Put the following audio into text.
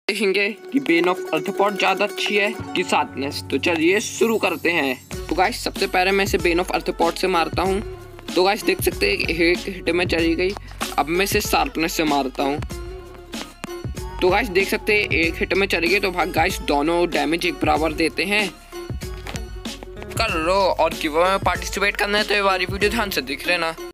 देखेंगे कि Ben of अर्थोपॉड ज्यादा अच्छी है कि शार्पनेस। तो चलिए शुरू करते हैं। तो गाइस सबसे पहले मैं इसे बेन ऑफ अर्थोपॉड से मारता हूँ। तो गाइस देख सकते हैं एक हिट में चली गई। अब मैं इसे शार्पनेस से मारता हूँ। तो गाइस देख सकते हैं एक हिट में चली गई। तो भाग गाइस दोनों डैमेज एक बराबर देते हैं। कर लो और गिव अवे में पार्टिसिपेट करना है तो ये वाली वीडियो ध्यान से देख लेना।